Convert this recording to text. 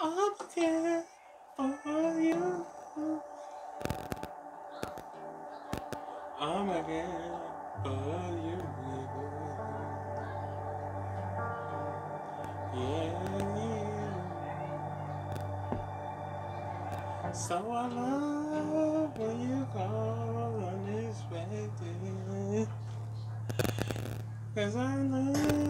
I'm scared for you. I'm again for you. Yeah. So I love when you call unexpected. 'Cause I know